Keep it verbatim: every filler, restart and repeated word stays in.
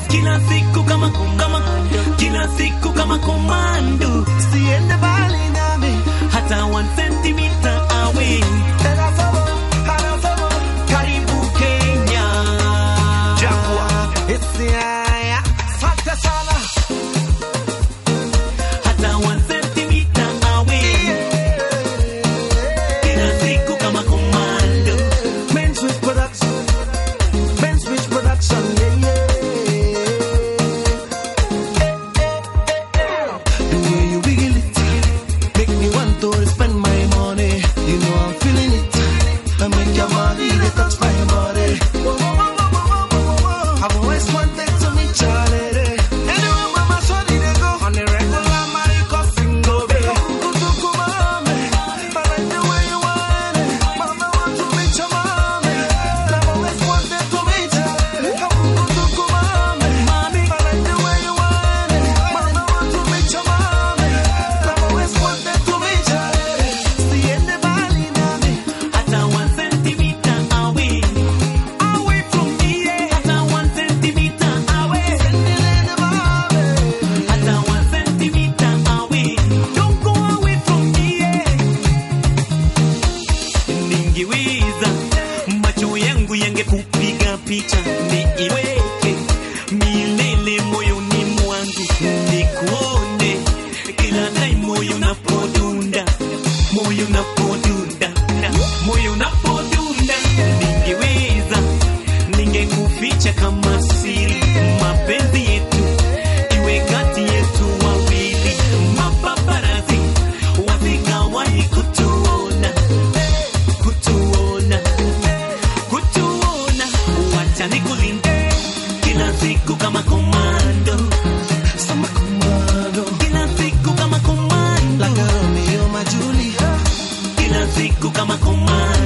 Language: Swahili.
kila siku kama kama kila siku kama komando, siende bali nami hata one centimeter away. Karibu Kenya, Jaguar, it's the aya, asante sana. Hata one centimeter away, kila siku kama komando. Men switch production, men switch production, yeah, yeah. The way you wiggle it make me want to spend my money. You know I'm feeling it. I make your body, they touch my body. Whoa, whoa, whoa, whoa, whoa, whoa, whoa. I've always wanted to meet your lady. Anywhere where my shorty they go, on the regular, my coughing go, baby. Kutuku mami, I like the way you want it. Mama want to meet your mommy. I've always wanted to meet you. Kutuku mami, mami, I like the way you want it. Mama want to meet your mommy. I've always wanted to meet you. Siende bali nami, hata one centimeter away, away from me, hata one centimeter away. Siende bali, hata one centimeter away. Don't go away from me. Ningeweza macho yangu yangekupiga picha niiweke milele moyoni mwangu, nikuone kila time moyo unapodunda, moyo unapodunda, moyo unapodunda. Ningeweza ningekuficha kama siri, mapenzi yetu iwe kati yetu wawili. Mapaparazi wasikawahi kutuona, kutuona, kutuona. Wacha nikulinde kila siku kama komando, sama komando, kila siku kama komando, like a Romeo and Juliet, kila siku kama komando.